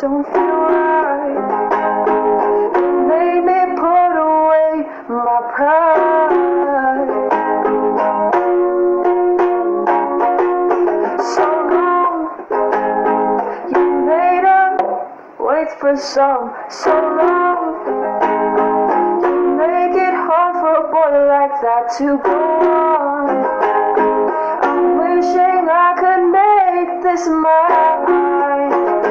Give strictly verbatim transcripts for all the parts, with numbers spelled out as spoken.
don't feel right. It made me put away my pride. So long, you made up, wait for some. So long, you make it hard for a boy like that to go on. I'm wishing I could make this mine.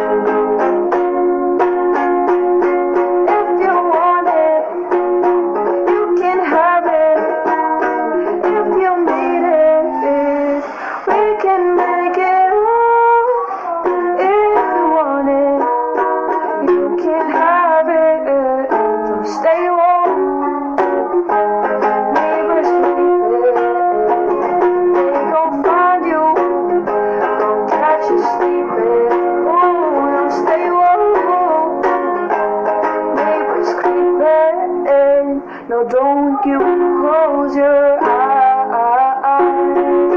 If you want it, you can have it. If you need it, we can make it all. If you want it, you can have it. Don't stay home. Neighbors sleeping, they gon' find you, gon' catch you sleeping. Oh, don't stay woke. Neighbors creeping, no, don't you close your eyes.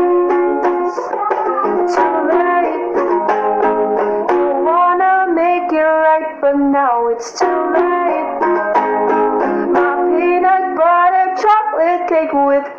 Too late. You wanna make it right, but now it's too late. My peanut butter chocolate cake with